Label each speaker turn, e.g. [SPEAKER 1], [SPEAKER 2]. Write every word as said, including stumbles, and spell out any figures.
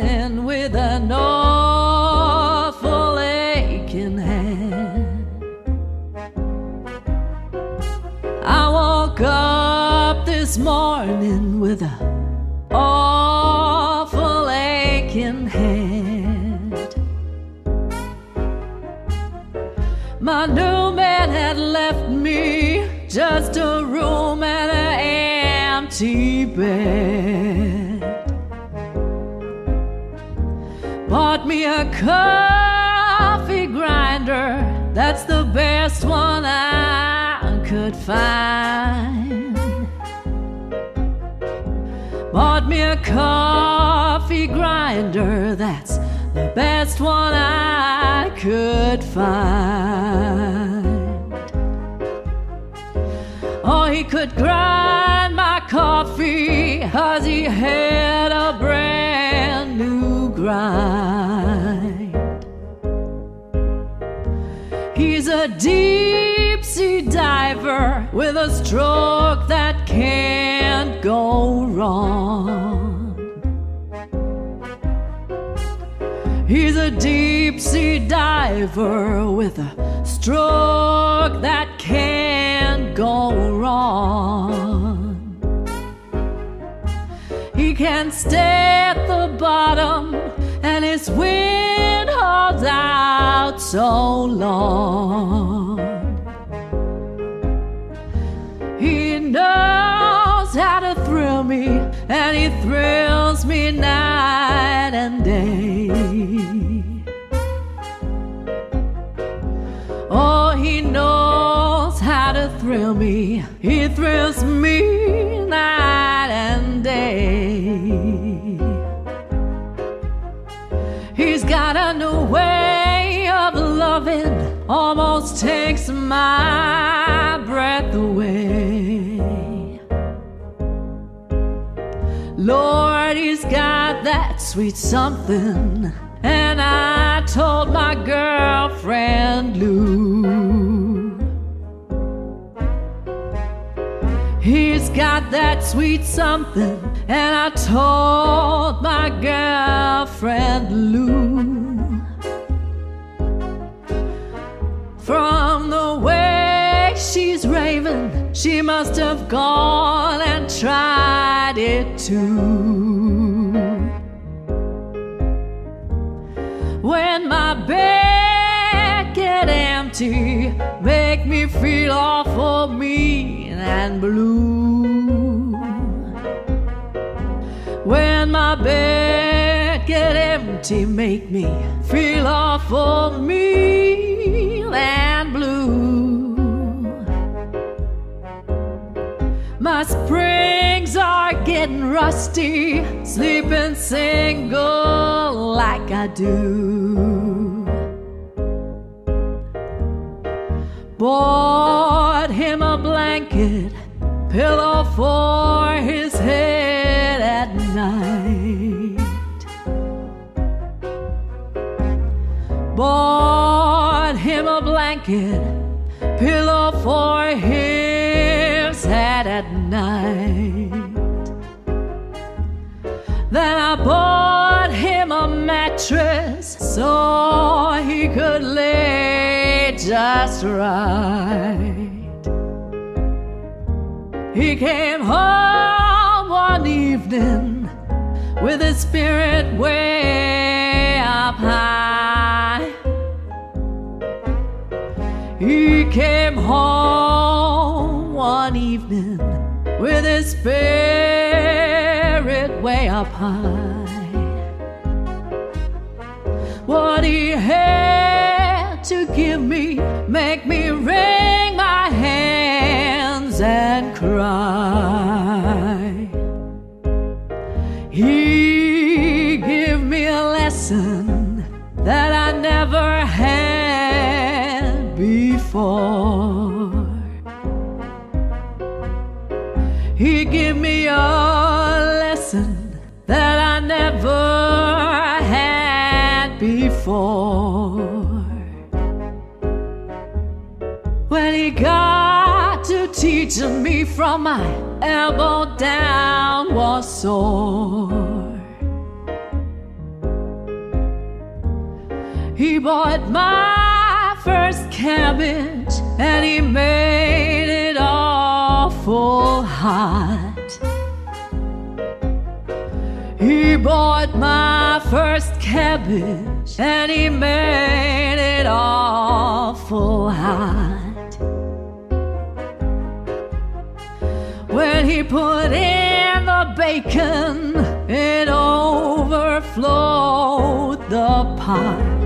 [SPEAKER 1] morning with an awful aching head. I woke up this morning with an awful aching head. My new man had left me just a room and an empty bed. Bought me a coffee grinder, that's the best one I could find. Bought me a coffee grinder, that's the best one I could find. Oh, he could grind my coffee, 'cause he had a brand new grind. He's a deep sea diver with a stroke that can't go wrong. He's a deep sea diver with a stroke that can't go wrong. He can stay at the bottom and his wind holds out so long. He knows how to thrill me, and he thrills me night and day. Oh, he knows how to thrill me, he thrills me night and day. He's got a new way of loving, almost takes my breath away. Lord, he's got that sweet something, and I told my girlfriend Lou. He's got that sweet something, and I told my girlfriend Lou. From the way she's raving, she must have gone and tried it too. When my bed get empty, make me feel awful mean and blue. When my bed get empty, make me feel awful mean and blue. My springs are getting rusty, sleeping single like I do. Bought him a blanket, pillow for his head at night. Bought him a blanket, pillow for his head at night. Then I bought him a mattress so he could lay just right. He came home one evening with his spirit way up high. He came home one evening with his spirit way up high. What he had to give me make me wring my hands and cry. He gave me a lesson that I never had before. He gave me a lesson that I never had before. When he got to teaching me, from my elbow down was sore. He bought my first cabbage and he made it awful hot. He bought my first cabbage and he made it awful hot. When he put in the bacon, it overflowed the pot.